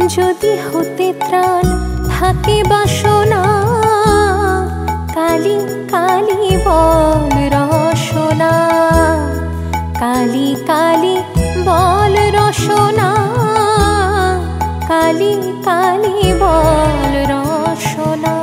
যদি হতে ত্রাণ থাকে বাসনা, কালী কালী বল রসনা, কালী কালী বল রসনা, কালী কালী বল রসনা।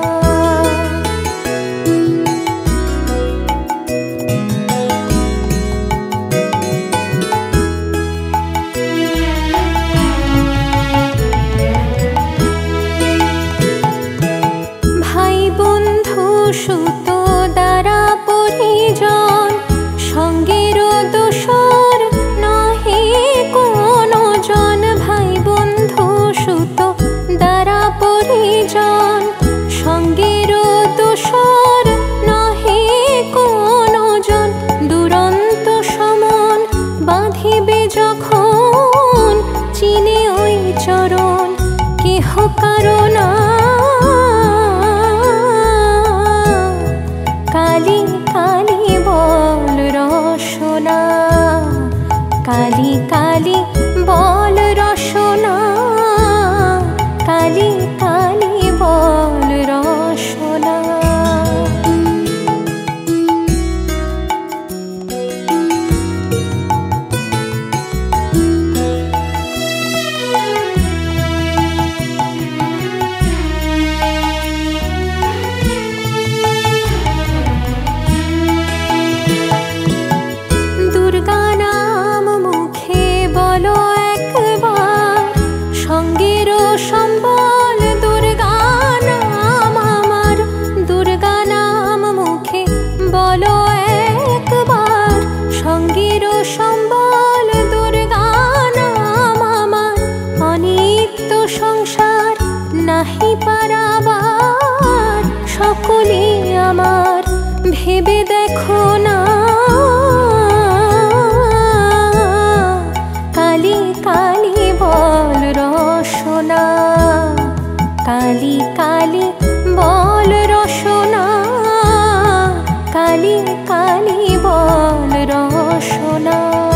ভাই বন্ধু সুত দ্বারা পরিজন, সঙ্গের দোসর নহে কোনো জন। ভাই বন্ধু সুত দ্বারা পরিজন, সঙ্গের দোসর নহে কোনো জন। দুরন্ত সমন বাঁধিবে যখন, চিনে ওই চরণ কেহ কারণা। কালী কালী বল রসনা, কালী কালী বল রসনা, কালী কালী বল রসনা। দুর্গা নাম মুখে বলো একবার, সঙ্গের সম্বল দুর্গা নাম আমার। দুর্গা নাম মুখে বলো একবার, সঙ্গের সম্বল দুর্গা নাম আমার। অনিত্য সংসার নাহি পারাবার, সকলে আমার ভেবে দেখো না। কালী কালী বল রসনা, কালী কালী বল রসনা, কালী কালী বল রসনা।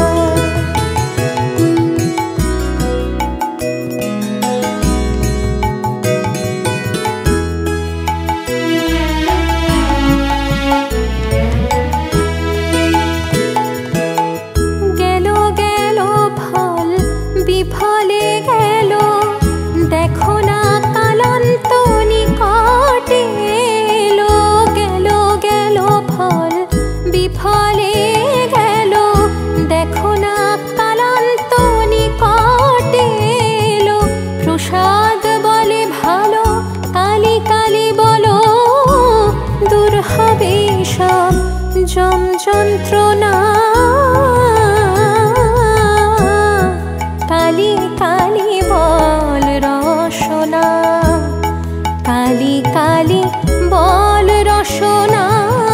গেল গেল ফল বিফলে গেল, দেখো না কালান্ত নিকটে এলো। গেল গেল ফল বিফলে গেল, দেখো না কালান্ত নিকটে এলো। প্রসাদ বলে ভালো, কালী কালী বলো, দূর হবে সব যম যন্ত্রণা। কালী কালী বল রসনা, কালী কালী বল রসনা,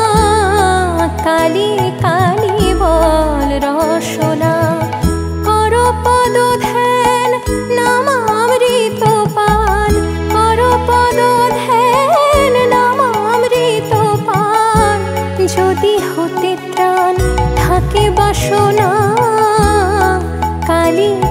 কালী কালী বল রসনা। কর পদ ধ্যান নামামৃত পান, কর পদ ধ্যান নামামৃত পান। যদি হতে ত্রাণ থাকে বাসনা, কালী